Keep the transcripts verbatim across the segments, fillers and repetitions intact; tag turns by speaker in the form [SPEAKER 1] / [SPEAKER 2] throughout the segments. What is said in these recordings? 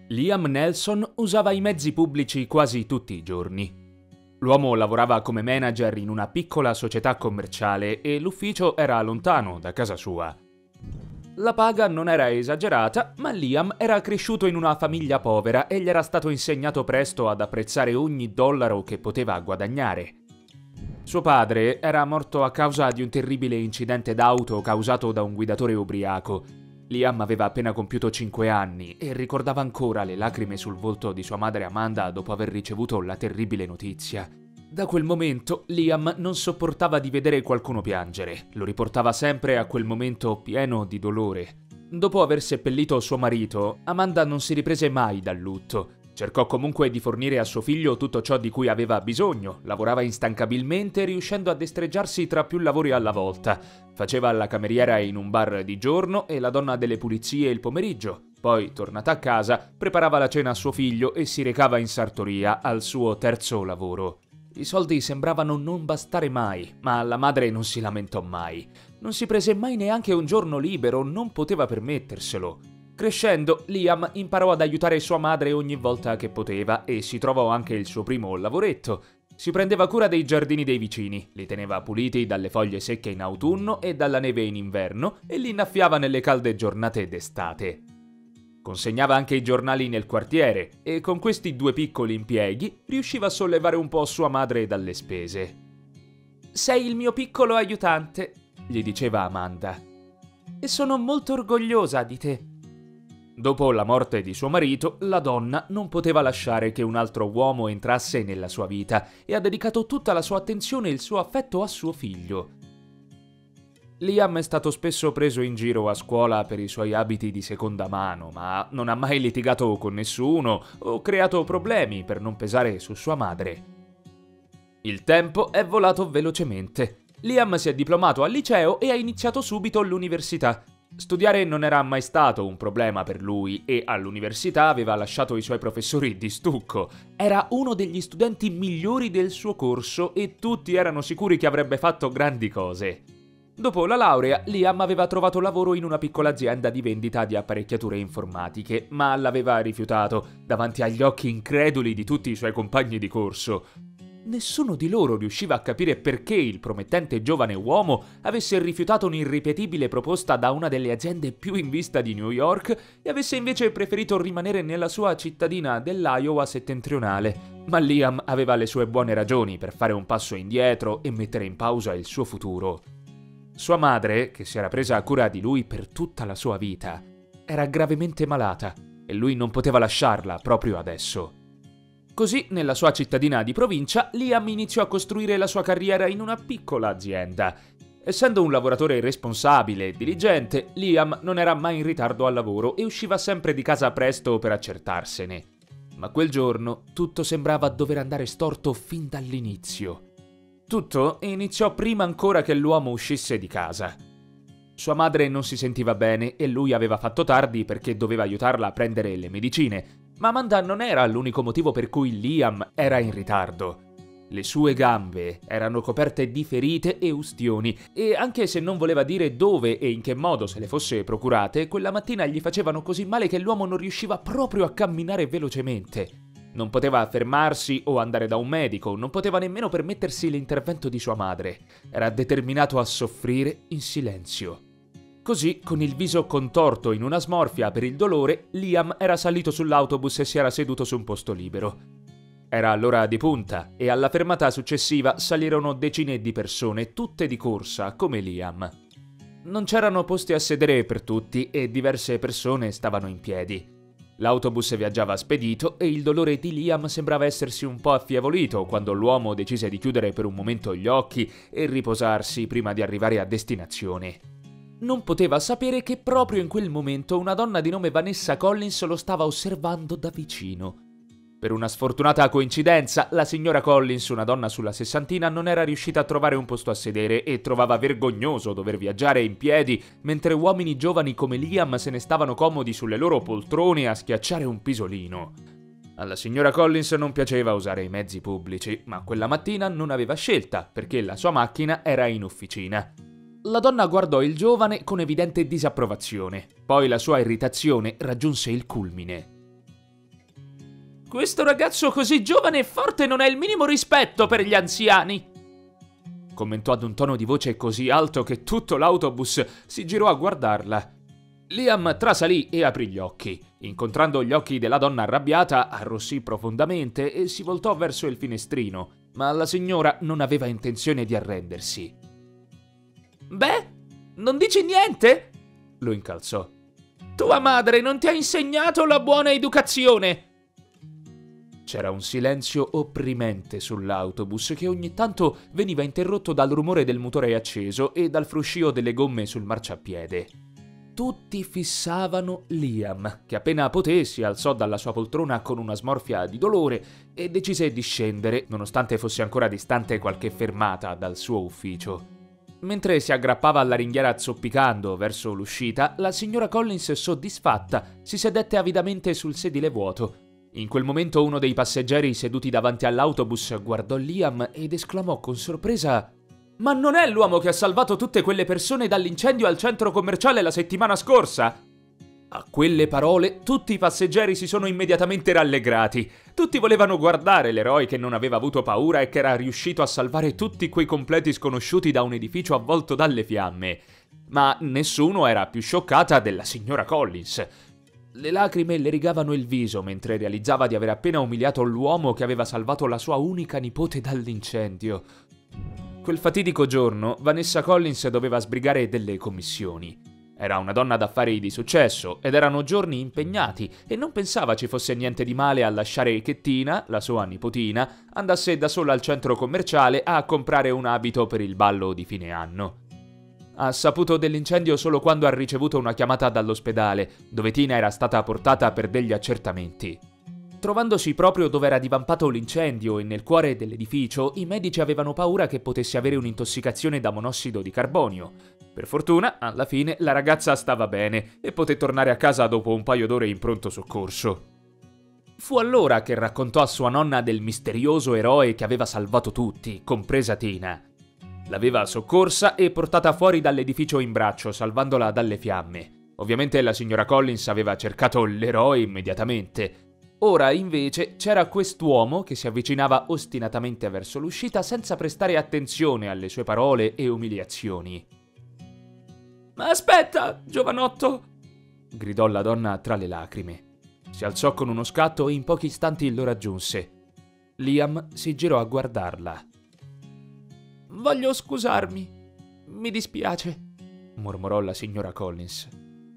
[SPEAKER 1] Liam Nelson usava i mezzi pubblici quasi tutti i giorni. L'uomo lavorava come manager in una piccola società commerciale e l'ufficio era lontano da casa sua. La paga non era esagerata, ma Liam era cresciuto in una famiglia povera e gli era stato insegnato presto ad apprezzare ogni dollaro che poteva guadagnare. Suo padre era morto a causa di un terribile incidente d'auto causato da un guidatore ubriaco. Liam aveva appena compiuto cinque anni e ricordava ancora le lacrime sul volto di sua madre Amanda dopo aver ricevuto la terribile notizia. Da quel momento Liam non sopportava di vedere qualcuno piangere, lo riportava sempre a quel momento pieno di dolore. Dopo aver seppellito suo marito, Amanda non si riprese mai dal lutto. Cercò comunque di fornire a suo figlio tutto ciò di cui aveva bisogno, lavorava instancabilmente riuscendo a destreggiarsi tra più lavori alla volta. Faceva la cameriera in un bar di giorno e la donna delle pulizie il pomeriggio. Poi, tornata a casa, preparava la cena a suo figlio e si recava in sartoria al suo terzo lavoro. I soldi sembravano non bastare mai, ma la madre non si lamentò mai. Non si prese mai neanche un giorno libero, non poteva permetterselo. Crescendo, Liam imparò ad aiutare sua madre ogni volta che poteva e si trovò anche il suo primo lavoretto. Si prendeva cura dei giardini dei vicini, li teneva puliti dalle foglie secche in autunno e dalla neve in inverno e li innaffiava nelle calde giornate d'estate. Consegnava anche i giornali nel quartiere e con questi due piccoli impieghi riusciva a sollevare un po' sua madre dalle spese. «Sei il mio piccolo aiutante», gli diceva Amanda, «e sono molto orgogliosa di te». Dopo la morte di suo marito, la donna non poteva lasciare che un altro uomo entrasse nella sua vita e ha dedicato tutta la sua attenzione e il suo affetto a suo figlio. Liam è stato spesso preso in giro a scuola per i suoi abiti di seconda mano, ma non ha mai litigato con nessuno o creato problemi per non pesare su sua madre. Il tempo è volato velocemente. Liam si è diplomato al liceo e ha iniziato subito l'università. Studiare non era mai stato un problema per lui e all'università aveva lasciato i suoi professori di stucco. Era uno degli studenti migliori del suo corso e tutti erano sicuri che avrebbe fatto grandi cose. Dopo la laurea, Liam aveva trovato lavoro in una piccola azienda di vendita di apparecchiature informatiche, ma l'aveva rifiutato davanti agli occhi increduli di tutti i suoi compagni di corso. Nessuno di loro riusciva a capire perché il promettente giovane uomo avesse rifiutato un'irripetibile proposta da una delle aziende più in vista di New York e avesse invece preferito rimanere nella sua cittadina dell'Iowa settentrionale. Ma Liam aveva le sue buone ragioni per fare un passo indietro e mettere in pausa il suo futuro. Sua madre, che si era presa cura di lui per tutta la sua vita, era gravemente malata e lui non poteva lasciarla proprio adesso. Così, nella sua cittadina di provincia, Liam iniziò a costruire la sua carriera in una piccola azienda. Essendo un lavoratore responsabile e diligente, Liam non era mai in ritardo al lavoro e usciva sempre di casa presto per accertarsene. Ma quel giorno tutto sembrava dover andare storto fin dall'inizio. Tutto iniziò prima ancora che l'uomo uscisse di casa. Sua madre non si sentiva bene e lui aveva fatto tardi perché doveva aiutarla a prendere le medicine. Ma Amanda non era l'unico motivo per cui Liam era in ritardo. Le sue gambe erano coperte di ferite e ustioni e anche se non voleva dire dove e in che modo se le fosse procurate, quella mattina gli facevano così male che l'uomo non riusciva proprio a camminare velocemente. Non poteva fermarsi o andare da un medico, non poteva nemmeno permettersi l'intervento di sua madre. Era determinato a soffrire in silenzio. Così, con il viso contorto in una smorfia per il dolore, Liam era salito sull'autobus e si era seduto su un posto libero. Era l'ora di punta e alla fermata successiva salirono decine di persone, tutte di corsa, come Liam. Non c'erano posti a sedere per tutti e diverse persone stavano in piedi. L'autobus viaggiava spedito e il dolore di Liam sembrava essersi un po' affievolito quando l'uomo decise di chiudere per un momento gli occhi e riposarsi prima di arrivare a destinazione. Non poteva sapere che proprio in quel momento una donna di nome Vanessa Collins lo stava osservando da vicino. Per una sfortunata coincidenza, la signora Collins, una donna sulla sessantina, non era riuscita a trovare un posto a sedere e trovava vergognoso dover viaggiare in piedi, mentre uomini giovani come Liam se ne stavano comodi sulle loro poltrone a schiacciare un pisolino. Alla signora Collins non piaceva usare i mezzi pubblici, ma quella mattina non aveva scelta perché la sua macchina era in officina. La donna guardò il giovane con evidente disapprovazione. Poi la sua irritazione raggiunse il culmine. Questo ragazzo così giovane e forte non ha il minimo rispetto per gli anziani, commentò ad un tono di voce così alto che tutto l'autobus si girò a guardarla. Liam trasalì e aprì gli occhi. Incontrando gli occhi della donna arrabbiata, arrossì profondamente e si voltò verso il finestrino, ma la signora non aveva intenzione di arrendersi. «Beh, non dici niente?» lo incalzò. «Tua madre non ti ha insegnato la buona educazione!» C'era un silenzio opprimente sull'autobus che ogni tanto veniva interrotto dal rumore del motore acceso e dal fruscio delle gomme sul marciapiede. Tutti fissavano Liam, che appena poté si alzò dalla sua poltrona con una smorfia di dolore e decise di scendere, nonostante fosse ancora distante qualche fermata dal suo ufficio. Mentre si aggrappava alla ringhiera zoppicando verso l'uscita, la signora Collins, soddisfatta, si sedette avidamente sul sedile vuoto. In quel momento uno dei passeggeri seduti davanti all'autobus guardò Liam ed esclamò con sorpresa: «Ma non è l'uomo che ha salvato tutte quelle persone dall'incendio al centro commerciale la settimana scorsa?» A quelle parole tutti i passeggeri si sono immediatamente rallegrati. Tutti volevano guardare l'eroe che non aveva avuto paura e che era riuscito a salvare tutti quei completi sconosciuti da un edificio avvolto dalle fiamme. Ma nessuno era più scioccata della signora Collins. Le lacrime le rigavano il viso mentre realizzava di aver appena umiliato l'uomo che aveva salvato la sua unica nipote dall'incendio. Quel fatidico giorno Vanessa Collins doveva sbrigare delle commissioni. Era una donna d'affari di successo ed erano giorni impegnati e non pensava ci fosse niente di male a lasciare che Tina, la sua nipotina, andasse da sola al centro commerciale a comprare un abito per il ballo di fine anno. Ha saputo dell'incendio solo quando ha ricevuto una chiamata dall'ospedale, dove Tina era stata portata per degli accertamenti. Trovandosi proprio dove era divampato l'incendio e nel cuore dell'edificio, i medici avevano paura che potesse avere un'intossicazione da monossido di carbonio. Per fortuna, alla fine, la ragazza stava bene e poté tornare a casa dopo un paio d'ore in pronto soccorso. Fu allora che raccontò a sua nonna del misterioso eroe che aveva salvato tutti, compresa Tina. L'aveva soccorsa e portata fuori dall'edificio in braccio, salvandola dalle fiamme. Ovviamente la signora Collins aveva cercato l'eroe immediatamente. Ora, invece, c'era quest'uomo che si avvicinava ostinatamente verso l'uscita senza prestare attenzione alle sue parole e umiliazioni. «Ma aspetta, giovanotto!» gridò la donna tra le lacrime. Si alzò con uno scatto e in pochi istanti lo raggiunse. Liam si girò a guardarla. «Voglio scusarmi. Mi dispiace», mormorò la signora Collins.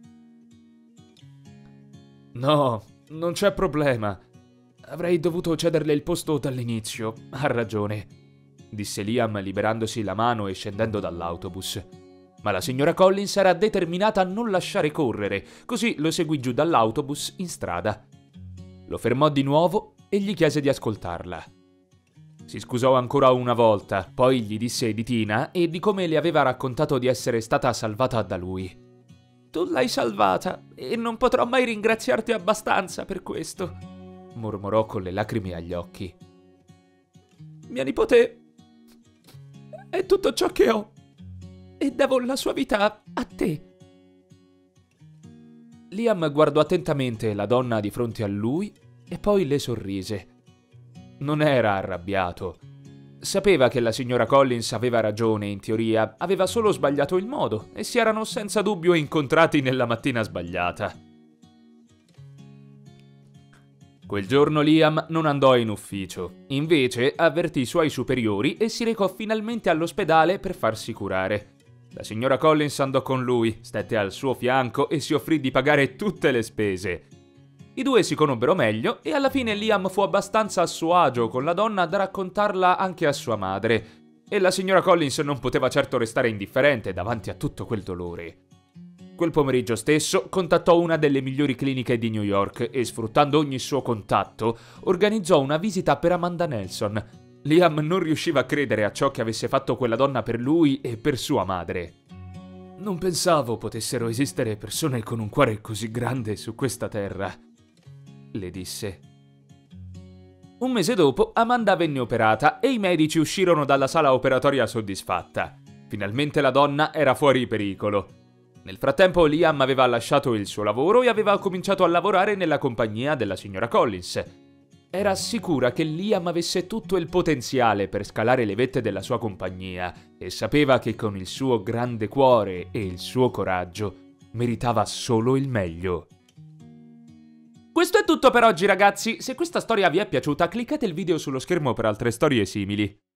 [SPEAKER 1] «No, non c'è problema. Avrei dovuto cederle il posto dall'inizio. Ha ragione», disse Liam liberandosi la mano e scendendo dall'autobus. Ma la signora Collins era determinata a non lasciare correre, così lo seguì giù dall'autobus in strada. Lo fermò di nuovo e gli chiese di ascoltarla. Si scusò ancora una volta, poi gli disse di Tina e di come le aveva raccontato di essere stata salvata da lui. «Tu l'hai salvata e non potrò mai ringraziarti abbastanza per questo», mormorò con le lacrime agli occhi. «Mia nipote è tutto ciò che ho e devo la sua vita a te». Liam guardò attentamente la donna di fronte a lui e poi le sorrise. Non era arrabbiato. Sapeva che la signora Collins aveva ragione in teoria, aveva solo sbagliato il modo e si erano senza dubbio incontrati nella mattina sbagliata. Quel giorno Liam non andò in ufficio, invece avvertì i suoi superiori e si recò finalmente all'ospedale per farsi curare. La signora Collins andò con lui, stette al suo fianco e si offrì di pagare tutte le spese. I due si conobbero meglio e alla fine Liam fu abbastanza a suo agio con la donna da raccontarla anche a sua madre, e la signora Collins non poteva certo restare indifferente davanti a tutto quel dolore. Quel pomeriggio stesso contattò una delle migliori cliniche di New York e, sfruttando ogni suo contatto, organizzò una visita per Amanda Nelson. Liam non riusciva a credere a ciò che avesse fatto quella donna per lui e per sua madre. «Non pensavo potessero esistere persone con un cuore così grande su questa terra», le disse. Un mese dopo Amanda venne operata e i medici uscirono dalla sala operatoria soddisfatta. Finalmente la donna era fuori pericolo. Nel frattempo Liam aveva lasciato il suo lavoro e aveva cominciato a lavorare nella compagnia della signora Collins. Era sicura che Liam avesse tutto il potenziale per scalare le vette della sua compagnia e sapeva che con il suo grande cuore e il suo coraggio meritava solo il meglio. Questo è tutto per oggi, ragazzi. Se questa storia vi è piaciuta, cliccate il video sullo schermo per altre storie simili.